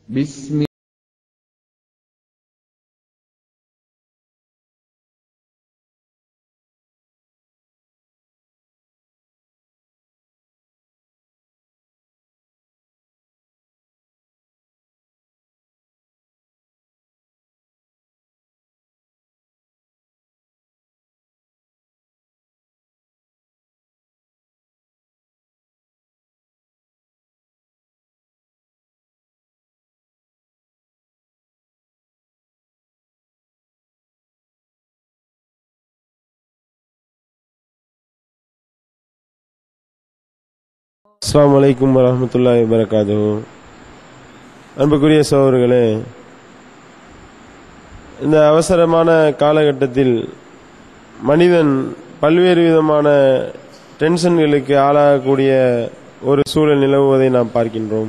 بسم அஸ்ஸலாமு அலைக்கும் வரஹ்மத்துல்லாஹி வபரகாத்துஹு. அன்புக்குரிய சகோதரர்களே, இந்த அவசரமான காலகட்டத்தில் மனிதன் பல்வேறு விதமான டென்ஷன்களுக்கு ஆளாகக்கூடிய ஒரு சூழல் நிலவுவதை நாம் பார்க்கின்றோம்.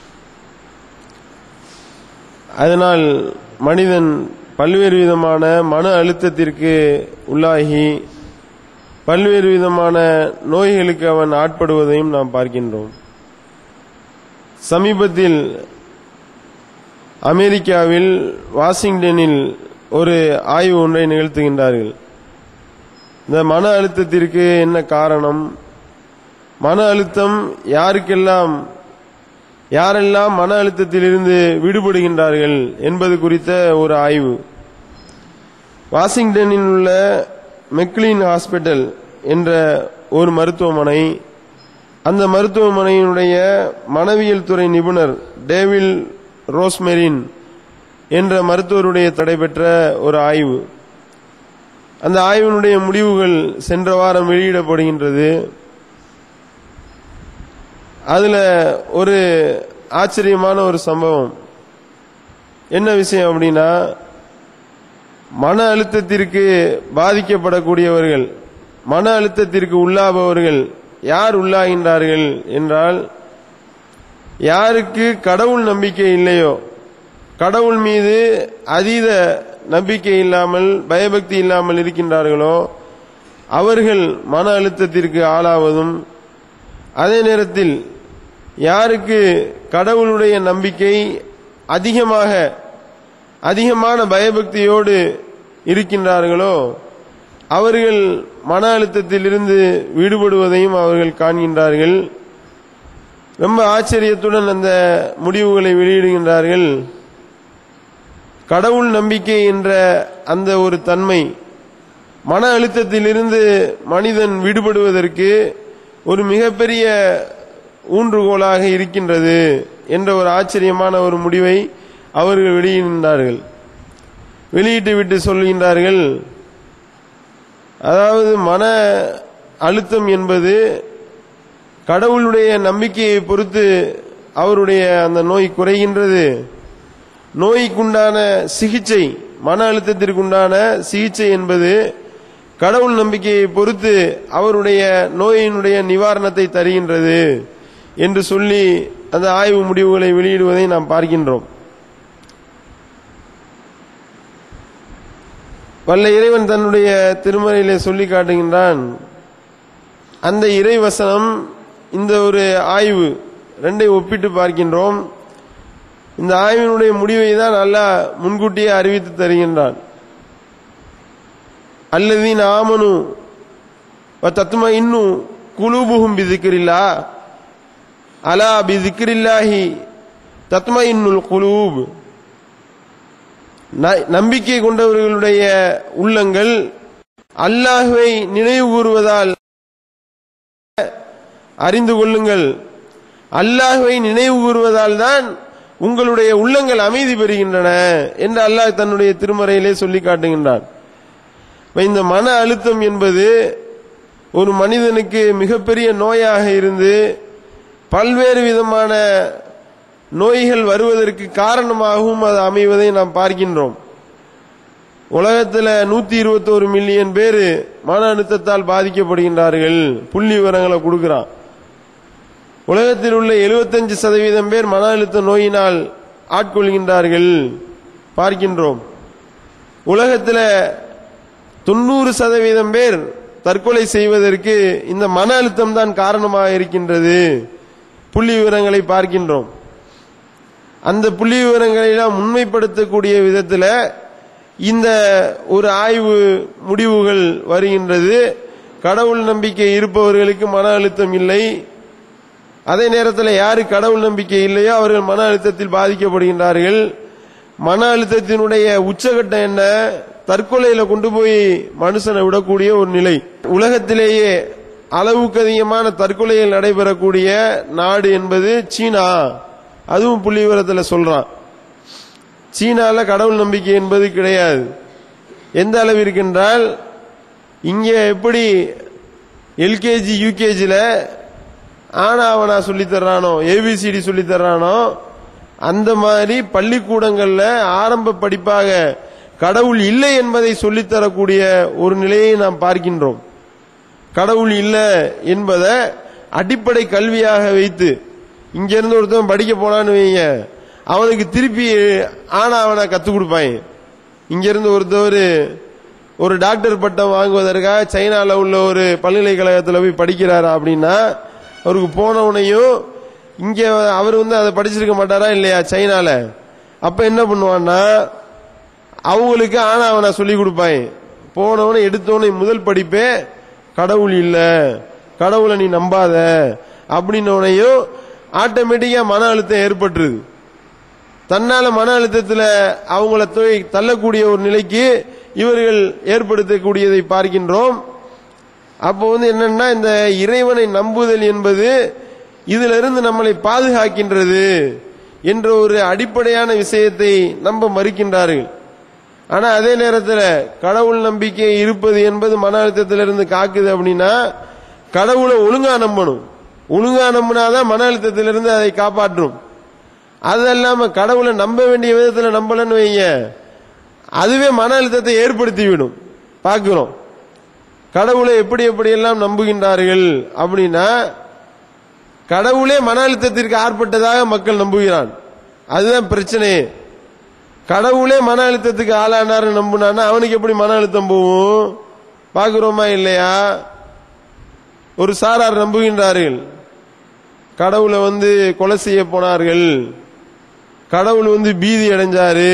அதனால் மனிதன் பல்வேறு விதமான மன அழுத்தத்திற்கு உள்ளாகி பல்வேறு விதமான நோய்களுக்கு அவன் ஆட்படுவதையும் நாம் பார்க்கின்றோம். சமீபத்தில் அமெரிக்காவில் வாஷிங்டனில் ஒரு ஆய்வு ஒன்றை நிகழ்த்துகின்றார்கள். இந்த மன அழுத்தத்திற்கு என்ன காரணம், மன அழுத்தம் யாரெல்லாம் மன அழுத்தத்திலிருந்து விடுபடுகின்றார்கள் என்பது குறித்த ஒரு ஆய்வு. வாஷிங்டனில் உள்ள மெக்லீன் ஹாஸ்பிட்டல் என்ற ஒரு மருத்துவமனை, அந்த மருத்துவமனையினுடைய மனவியல் துறை நிபுணர் டேவில் ரோஸ்மெரின் என்ற மருத்துவருடைய தடைபெற்ற ஒரு ஆய்வு. அந்த ஆய்வினுடைய முடிவுகள் சென்ற வாரம் வெளியிடப்படுகின்றது. அதுல ஒரு ஆச்சரியமான ஒரு சம்பவம். என்ன விஷயம் அப்படின்னா, மன அழுத்தத்திற்கு பாதிக்கப்படக்கூடியவர்கள், மன அழுத்தத்திற்கு உள்ளாபவர்கள் யார் உள்ளாகின்றார்கள் என்றால், யாருக்கு கடவுள் நம்பிக்கை இல்லையோ, கடவுள் மீது அதீத நம்பிக்கை இல்லாமல் பயபக்தி இல்லாமல் இருக்கின்றார்களோ அவர்கள் மன அழுத்தத்திற்கு ஆளாவதும், அதே நேரத்தில் யாருக்கு கடவுளுடைய நம்பிக்கை அதிகமான பயபக்தியோடு இருக்கின்றார்களோ அவர்கள் மன அழுத்தத்திலிருந்து விடுபடுவதையும் அவர்கள் காண்கின்றார்கள். ரொம்ப ஆச்சரியத்துடன் அந்த முடிவுகளை வெளியிடுகின்றார்கள். கடவுள் நம்பிக்கை என்ற அந்த ஒரு தன்மை மன அழுத்தத்திலிருந்து மனிதன் விடுபடுவதற்கு ஒரு மிகப்பெரிய ஊன்றுகோலாக இருக்கின்றது என்ற ஒரு ஆச்சரியமான ஒரு முடிவை அவர்கள் வெளியிடுகின்றார்கள். வெளியிட்டு விட்டு சொல்கின்றார்கள், அதாவது மன அழுத்தம் என்பது கடவுளுடைய நம்பிக்கையை பொறுத்து அவருடைய அந்த நோய் குறைகின்றது. நோய்க்குண்டான சிகிச்சை, மன அழுத்தத்திற்குண்டான சிகிச்சை என்பது கடவுள் நம்பிக்கையை பொறுத்து அவருடைய நோயினுடைய நிவாரணத்தை தருகின்றது என்று சொல்லி அந்த ஆய்வு முடிவுகளை வெளியிடுவதை நாம் பார்க்கின்றோம். வல்ல இறைவன் தன்னுடைய திருமறையிலே சொல்லி காட்டுகின்றான். அந்த இறைவசனம், இந்த ஒரு ஆய்வு ரெண்டை ஒப்பிட்டு பார்க்கின்றோம். இந்த ஆய்வினுடைய முடிவை தான் அல்லாஹ் முன்கூட்டியே அறிவித்து தருகின்றான். அல்லதீன ஆமனு வ தத்மஇன்னு குலூபுஹும் பிதிக்ரில்லாஹ் அலா பிதிக்ரில்லாஹி தத்மஇன்னுல் குலூப். நம்பிக்கை கொண்டவர்களுடைய உள்ளங்கள் அல்லாஹ்வை நினைவு கூறுவதால் அறிந்து கொள்ளுங்கள், அல்லாஹ்வை நினைவு கூறுவதால் தான் உங்களுடைய உள்ளங்கள் அமைதி பெறுகின்றன என்று அல்லாஹ் தன்னுடைய திருமறையிலே சொல்லி காட்டுகின்றான். இந்த மன அழுத்தம் என்பது ஒரு மனிதனுக்கு மிகப்பெரிய நோயாக இருந்து பல்வேறு விதமான நோய்கள் வருவதற்கு காரணமாகவும் அது அமைவதை நாம் பார்க்கின்றோம். உலகத்தில் 121 மில்லியன் பேர் மன அழுத்தத்தால் பாதிக்கப்படுகின்றார்கள். புள்ளி விவரங்களை கொடுக்கிறான். உலகத்தில் உள்ள 75% பேர் மன அழுத்த நோயினால் ஆட்கொள்கின்றார்கள் பார்க்கின்றோம். உலகத்தில் 90% பேர் தற்கொலை செய்வதற்கு இந்த மன அழுத்தம் தான் காரணமாக இருக்கின்றது. புள்ளி விவரங்களை பார்க்கின்றோம். அந்த புள்ளி விவரங்களை எல்லாம் உண்மைப்படுத்தக்கூடிய விதத்தில் இந்த ஒரு ஆய்வு முடிவுகள் வருகின்றது. கடவுள் நம்பிக்கை இருப்பவர்களுக்கு மன அழுத்தம் இல்லை. அதே நேரத்தில் யாரு கடவுள் நம்பிக்கை இல்லையோ அவர்கள் மன அழுத்தத்தில் பாதிக்கப்படுகின்றார்கள். மன அழுத்தத்தினுடைய உச்சகட்டம் என்ன? தற்கொலையில கொண்டு போய் மனுஷனை விடக்கூடிய ஒரு நிலை. உலகத்திலேயே அளவுக்கு அதிகமான தற்கொலைகள் நடைபெறக்கூடிய நாடு என்பது சீனா. அதுவும் புள்ளி விவரத்தில் சொல்றான். சீனால கடவுள் நம்பிக்கை என்பது கிடையாது. எந்த அளவிற்கு என்றால், இங்கே எப்படி எல்கேஜி யூகேஜில ஆனாவனா சொல்லி தர்றானோ, ஏபிசிடி சொல்லி தர்றானோ, அந்த மாதிரி பள்ளிக்கூடங்கள்ல ஆரம்ப படிப்பாக கடவுள் இல்லை என்பதை சொல்லித்தரக்கூடிய ஒரு நிலையை நாம் பார்க்கின்றோம். கடவுள் இல்லை என்பதை அடிப்படை கல்வியாக வைத்து இங்கிருந்து ஒருத்தன் படிக்க போனான்னு வைங்க, அவனுக்கு திருப்பி ஆனாவனா கத்துக் கொடுப்பாங்க. இங்கிருந்து ஒருத்தவர் ஒரு டாக்டர் பட்டம் வாங்குவதற்காக சைனால உள்ள ஒரு பல்கலைக்கழகத்தில் போய் படிக்கிறாரா அப்படின்னா, அவருக்கு போனவனையும் இங்க அவர் அதை படிச்சிருக்க மாட்டாரா இல்லையா சைனால. அப்ப என்ன பண்ணுவான்னா, அவங்களுக்கு ஆனாவனா சொல்லி கொடுப்பாங்க. போனவனை எடுத்தவனை முதல் படிப்பே கடவுள் இல்ல, கடவுளை நீ நம்பாத அப்படின்னவனையும் ஆட்டோமேட்டிக்கா மன அழுத்தம் ஏற்பட்டுருது. தன்னால மன அழுத்தத்தில் அவங்கள தள்ளக்கூடிய ஒரு நிலைக்கு இவர்கள் ஏற்படுத்தக்கூடியதை பார்க்கின்றோம். அப்போ என்னன்னா, இந்த இறைவனை நம்புதல் என்பது இதிலிருந்து நம்மளை பாதுகாக்கின்றது என்ற ஒரு அடிப்படையான விஷயத்தை நம்ப மறுக்கின்றார்கள். ஆனா அதே நேரத்தில் கடவுள் நம்பிக்கை இருப்பது என்பது மன அழுத்தத்திலிருந்து காக்குது அப்படின்னா, கடவுளை ஒழுங்கா நம்பணும். ஒழுங்கா நம்பினாதான் மன அழுத்தத்திலிருந்து அதை காப்பாற்றும். அது இல்லாம கடவுளை நம்ப வேண்டிய விதத்தில் நம்பலன்னு வைங்க, அதுவே மன அழுத்தத்தை ஏற்படுத்திவிடும். பார்க்கிறோம் கடவுளை எப்படி எப்படியெல்லாம் நம்புகின்றார்கள் அப்படின்னா, கடவுளே மன அழுத்தத்திற்கு ஆட்பட்டதாக மக்கள் நம்புகிறான். அதுதான் பிரச்சனை. கடவுளே மன அழுத்தத்துக்கு ஆளானாரு நம்புனான்னா அவனுக்கு எப்படி மன அழுத்தம் போகும்? பார்க்கிறோமா இல்லையா? ஒரு சாரார் நம்புகின்றார்கள், கடவுளை கொலை செய்ய போனார்கள், கடவுள் பீதி அடைஞ்சாரு,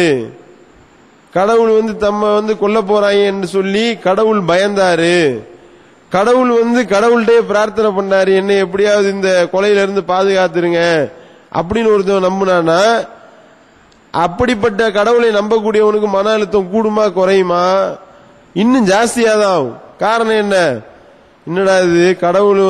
கடவுள் தம்ம கொல்ல போறாங்க என்று சொல்லி கடவுள் பயந்தாரு, கடவுள் கடவுள்கிட்டே பிரார்த்தனை பண்ணாரு, என்னை எப்படியாவது இந்த கொலையிலிருந்து பாதுகாத்துருங்க அப்படின்னு ஒருத்தன் நம்புனானா, அப்படிப்பட்ட கடவுளை நம்பக்கூடியவனுக்கு மன அழுத்தம் கூடுமா குறையுமா? இன்னும் ஜாஸ்தியாதான் ஆகும். காரணம் என்ன? என்னடா இது, கடவுள்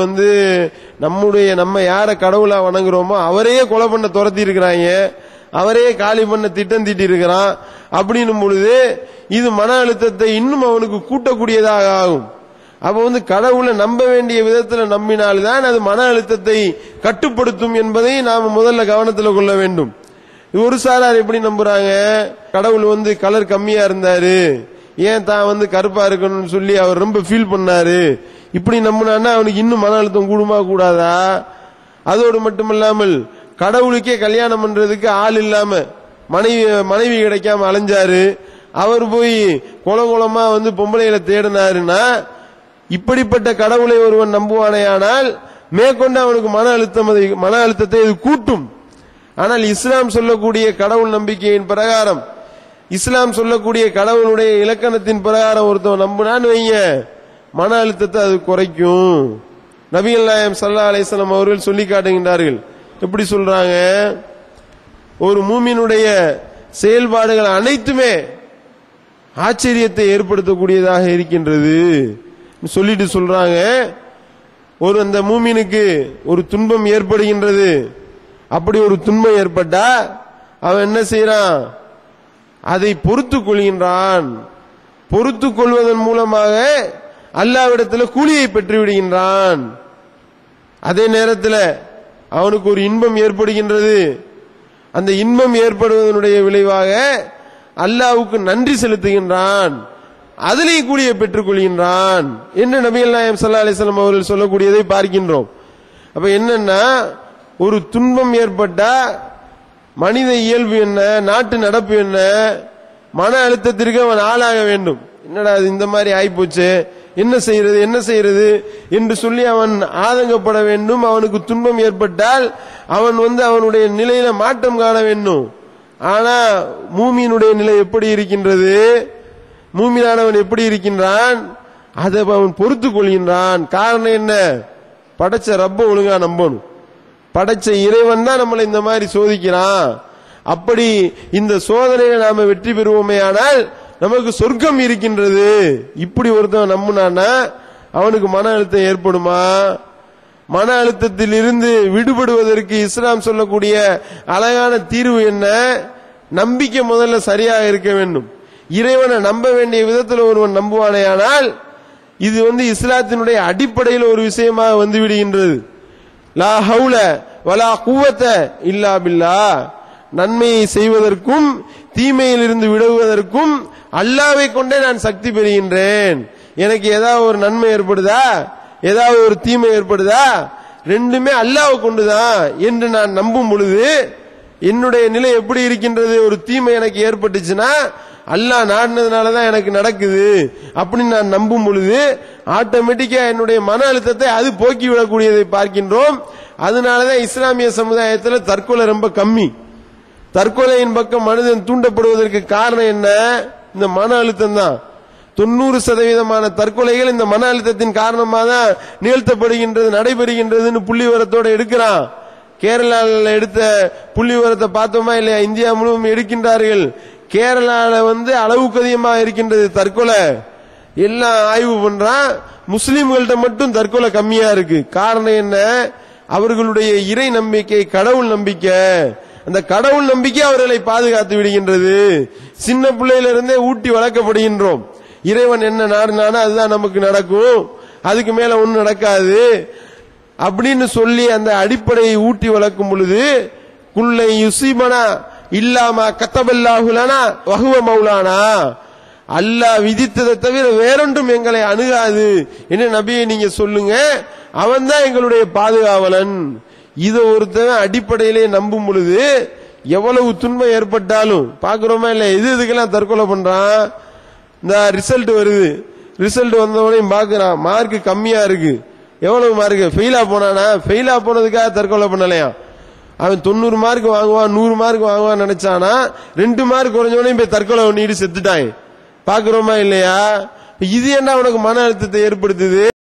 நம்ம யார கடவுளா வணங்குறோமோ அவரையே கொலை பண்ண துரத்தி இருக்கிறாங்க, அவரையே காலி பண்ண திட்டம் தீட்டி இருக்கிறான் அப்படின்னும் பொழுது இது மன அழுத்தத்தை இன்னும் அவனுக்கு கூட்டக்கூடியதாக ஆகும். அப்ப கடவுளை நம்ப வேண்டிய விதத்தில் நம்பினால்தான் அது மன அழுத்தத்தை கட்டுப்படுத்தும் என்பதை நாம் முதல்ல கவனத்தில் கொள்ள வேண்டும். ஒரு சாரார் எப்படி நம்புறாங்க, கடவுள் கலர் கம்மியா இருந்தாரு, ஏன் தான் கருப்பா இருக்கணும்னு சொல்லி அவர் ரொம்ப ஃபீல் பண்ணாரு, இப்படி நம்பினான்னா அவனுக்கு இன்னும் மன அழுத்தம் கூடுமா கூடாதா? அதோடு மட்டுமல்லாமல் கடவுளுக்கே கல்யாணம் பண்றதுக்கு ஆள் இல்லாம மனைவி கிடைக்காம அலைஞ்சாரு, அவர் போய் குளமா பொம்பளைகளை தேடினாருன்னா, இப்படிப்பட்ட கடவுளை ஒருவன் நம்புவானேயானால் மேற்கொண்டு அவனுக்கு மன அழுத்தத்தை இது கூட்டும். ஆனால் இஸ்லாம் சொல்லக்கூடிய கடவுள் நம்பிக்கையின் பிரகாரம், இஸ்லாம் சொல்லக்கூடிய கடவுளுடைய இலக்கணத்தின் பிரகாரம் ஒருத்தவன் நம்பினான்னு வைங்க, மன அழுத்தத்தை அது குறைக்கும். நபிகள் நாயகம் ஸல்லல்லாஹு அலைஹி வஸல்லம் அவர்கள் சொல்லி காட்டுகின்றார்கள். எப்படி சொல்றாங்க? ஒரு மூமினுடைய செயல்பாடுகள் அனைத்துமே ஆச்சரியத்தை ஏற்படுத்தக்கூடியதாக இருக்கின்றது சொல்லிட்டு சொல்றாங்க. அந்த மூமினுக்கு ஒரு துன்பம் ஏற்படுகின்றது. அப்படி ஒரு துன்பம் ஏற்பட்டா அவன் என்ன செய்யறான்? அதை பொறுத்துக் கொள்கின்றான். பொறுத்துக் கொள்வதன் மூலமாக அல்லாஹ்விடத்தில் கூலியை பெற்று விடுகின்றான். அதே நேரத்தில் அவனுக்கு ஒரு இன்பம் ஏற்படுகின்றது. அந்த இன்பம் ஏற்படுவதனுடைய விளைவாக அல்லாஹ்வுக்கு நன்றி செலுத்துகின்றான், அதிலேயே கூலியை பெற்றுக் கொள்கின்றான் என்று நபிகள் நாயகம் ஸல்லல்லாஹு அலைஹி வஸல்லம் அவர்கள் சொல்லக்கூடியதை பார்க்கின்றோம். அப்ப என்னன்னா, ஒரு துன்பம் ஏற்பட்டா மனித இயல்பு என்ன, நாட்டு நடப்பு என்ன, மன அழுத்தத்திற்கு அவன் ஆளாக வேண்டும். என்னடா இந்த மாதிரி ஆயிப்போச்சு, என்ன செய்யறது என்று சொல்லி அவன் ஆதங்கப்பட வேண்டும். அவனுக்கு துன்பம் ஏற்பட்டால் அவன் அவனுடைய நிலையில மாற்றம் காண வேண்டும். ஆனா மூமியினுடைய நிலை எப்படி இருக்கின்றது? மூமினானவன் எப்படி இருக்கின்றான்? அதை அவன் பொறுத்துக் கொள்கின்றான். காரணம் என்ன? படைச்ச ரப்ப ஒழுங்கா நம்பணும். படைச்ச இறைவன் தான் நம்மளை இந்த மாதிரி சோதிக்கிறான். அப்படி இந்த சோதனையை நாம வெற்றி பெறுவோமே ஆனால் நமக்கு சொர்க்கம் இருக்கின்றது. இப்படி ஒருத்தன் நம்புனான்னா அவனுக்கு மன அழுத்தம் ஏற்படுமா? மன அழுத்தத்தில் இருந்து விடுபடுவதற்கு இஸ்லாம் சொல்லக்கூடிய அழகான தீர்வு என்ன? நம்பிக்கை முதல்ல சரியாக இருக்க வேண்டும். இறைவனை நம்ப வேண்டிய விதத்தில் ஒருவன் நம்புவானே ஆனால் இது இஸ்லாத்தினுடைய அடிப்படையில் ஒரு விஷயமாக வந்து விடுகின்றது. லா ஹவுல வலா குவத்த இல்லா பில்லாஹ். நன்மையை செய்வதற்கும் தீமையில் இருந்து விடுவதற்கும் அல்லாஹ்வை கொண்டே நான் சக்தி பெறுகின்றேன். எனக்கு ஏதாவது ஒரு நன்மை ஏற்படுதா, ஏதாவது ஒரு தீமை ஏற்படுதா, ரெண்டுமே அல்லாஹ்வை கொண்டுதான் என்று நான் நம்பும் பொழுது என்னுடைய நிலை எப்படி இருக்கின்றது? ஒரு தீமை எனக்கு ஏற்பட்டுச்சுன்னா அல்லாஹ் நாடினதுனாலதான் எனக்கு நடக்குது அப்படின்னு நான் நம்பும் பொழுது ஆட்டோமேட்டிக்கா என்னுடைய மன அழுத்தத்தை அது போக்கிவிடக்கூடியதை பார்க்கின்றோம். அதனாலதான் இஸ்லாமிய சமுதாயத்தில் தற்கொலை ரொம்ப கம்மி. தற்கொலையின் பக்கம் மனிதன் தூண்டப்படுவதற்கு காரணம் என்ன? இந்த மன அழுத்தம் தான். 90% தற்கொலைகள் இந்த மன அழுத்தத்தின் காரணமாக தான் நிகழ்த்தப்படுகின்றது, நடைபெறுகின்றதுன்னு புள்ளி விவரத்தோட எடுக்கிறான். கேரளாவில் எடுத்த புள்ளி விவரத்தை பார்த்தோமா இல்லையா? இந்தியா முழுவதும் எடுக்கின்றார்கள். கேரளாவில் அளவுக்கு அதிகமாக இருக்கின்றது தற்கொலை. எல்லாம் ஆய்வு பண்றான். முஸ்லிம்கள்ட்ட மட்டும் தற்கொலை கம்மியா இருக்கு. காரணம் என்ன? அவர்களுடைய இறை நம்பிக்கை, கடவுள் நம்பிக்கை. அந்த கடவுள் நம்பிக்கை அவர்களை பாதுகாத்து விடுகின்றது. சின்ன பிள்ளையிலிருந்தே ஊட்டி வளர்க்கப்படுகின்றோம். இறைவன் என்ன நாடுனானா அதுதான் நமக்கு நடக்கும், அதுக்கு மேல ஒன்னும் நடக்காது அப்படின்னு சொல்லி அந்த அடிப்படையை ஊட்டி வளர்க்கும் பொழுது குல்லை யுசீபனா இல்லாமா கத்தபல்லாஹுலனா வஹுவ மௌலானா, அல்லாஹ் விதித்ததை தவிர வேறொன்றும் எங்களை அணுகாது என்ன நபியை நீங்க சொல்லுங்க, அவன் தான் எங்களுடைய பாதுகாவலன். இதை ஒருத்தன் அடிப்படையிலே நம்பும் பொழுது எவ்வளவு துன்பம் ஏற்பட்டாலும் பாக்குறோமா இல்ல? இதுக்கெல்லாம் தற்கொலை பண்றான். இந்த ரிசல்ட் வருது, ரிசல்ட் வந்தவனையும் பாக்குறான், மார்க் கம்மியா இருக்கு. எவ்வளவு மார்க்? ஃபெயிலா போனானா? ஃபெயிலா போனதுக்காக தற்கொலை பண்ணலையா? அவன் 90 மார்க் வாங்குவான், 100 மார்க் வாங்குவான் நினைச்சானா 2 மார்க் குறைஞ்சவனையும் போய் தற்கொலை பண்ணிட்டு செத்துட்டான். பாக்குறோமா இல்லையா? இது என்ன அவனுக்கு மன அழுத்தத்தை ஏற்படுத்துது?